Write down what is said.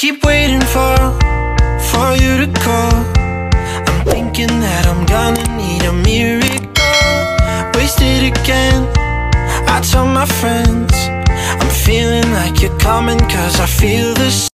keep waiting for you to call. I'm thinking that I'm gonna need a miracle. Wasted again, I tell my friends I'm feeling like you're coming, 'cause I feel the